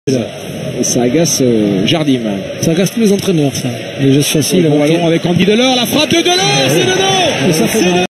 Et ça agace Jardim. Ça agace tous les entraîneurs, ça. Les gestes faciles. Bon ballon avec Andy Delors, la frappe de Delors, c'est dedans.